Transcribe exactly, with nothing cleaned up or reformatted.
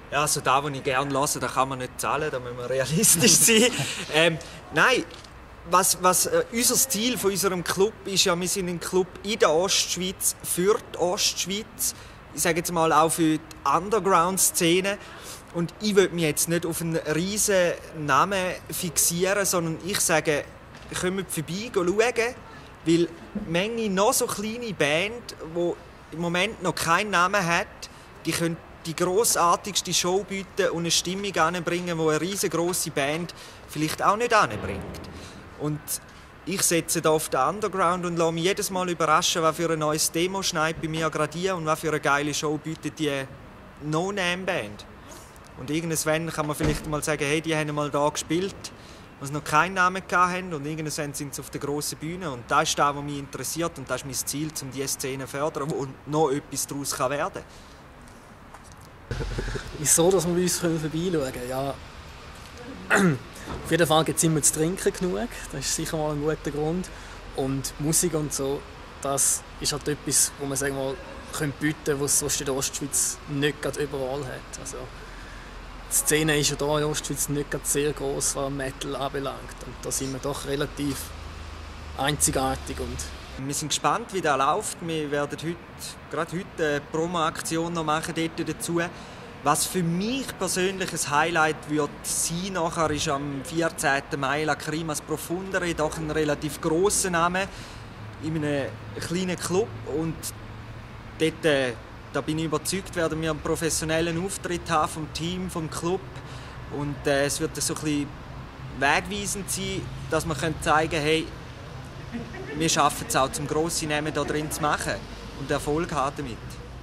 Ja, also das, was ich gerne höre, da kann man nicht zahlen, da müssen wir realistisch sein. ähm, nein, was, was äh, unser Ziel von unserem Club ist, ja, wir sind ein Club in der Ostschweiz, für die Ostschweiz. Ich sage jetzt mal auch für die Underground-Szene. Und ich will mich jetzt nicht auf einen riesen Namen fixieren, sondern ich sage, kommt vorbei, schauen, weil Menge noch so kleine Band, die im Moment noch keinen Namen hat, die können die grossartigste Show bieten und eine Stimmung anbringen, die eine riesengroße Band vielleicht auch nicht anbringt. Und ich setze da auf den Underground und lasse mich jedes Mal überraschen, was für ein neues Demo schneit bei mir gerade hier und was für eine geile Show bietet die No-Name-Band. Und irgendwann kann man vielleicht mal sagen, hey, die haben mal da gespielt, die noch keinen Namen hatten, und irgendwann sind sie auf der grossen Bühne. Und das ist das, was mich interessiert, und das ist mein Ziel, um diese Szene zu fördern, wo noch etwas daraus werden kann. Wieso, dass wir bei uns vorbeischauen können? Ja, auf jeden Fall gibt es immer zu trinken genug. Das ist sicher mal ein guter Grund. Und Musik und so, das ist halt etwas, wo man sagen wir mal, bieten kann, was es sonst in der Ostschweiz nicht gerade überall hat. Also, die Szene ist ja hier in der Ostschweiz nicht gerade sehr gross, was Metal anbelangt. Und da sind wir doch relativ einzigartig. Und wir sind gespannt, wie das läuft. Wir werden heute, gerade heute eine Promo-Aktion noch machen dort dazu. Was für mich persönlich ein Highlight wird sein nachher, ist am vierzehnten Mai Lacrimas Profundere, doch ein relativ grosser Name, in einem kleinen Club. Und dort, äh, da bin ich überzeugt, werden wir einen professionellen Auftritt haben vom Team, vom Club. Und äh, es wird so ein bisschen wegweisend sein, dass wir zeigen können, hey, wir schaffen es auch, zum grossen Namen da drin zu machen und Erfolg haben damit.